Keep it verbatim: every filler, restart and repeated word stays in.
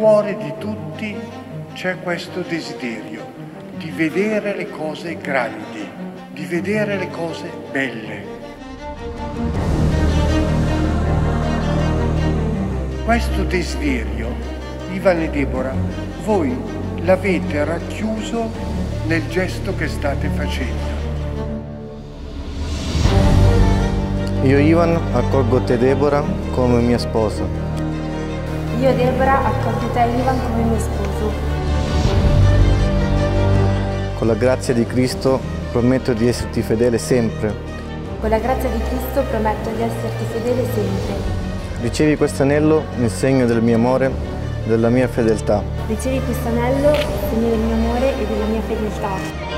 cuore di tutti c'è questo desiderio di vedere le cose grandi, di vedere le cose belle. Questo desiderio, Ivan e Deborah, voi l'avete racchiuso nel gesto che state facendo. Io Ivan accolgo te Deborah come mia sposa. Io Deborah accolgo te Ivan come mio sposo. Con la grazia di Cristo prometto di esserti fedele sempre. Con la grazia di Cristo prometto di esserti fedele sempre. Ricevi questo anello in segno del mio amore e della mia fedeltà. Ricevi questo anello in segno del mio amore e della mia fedeltà.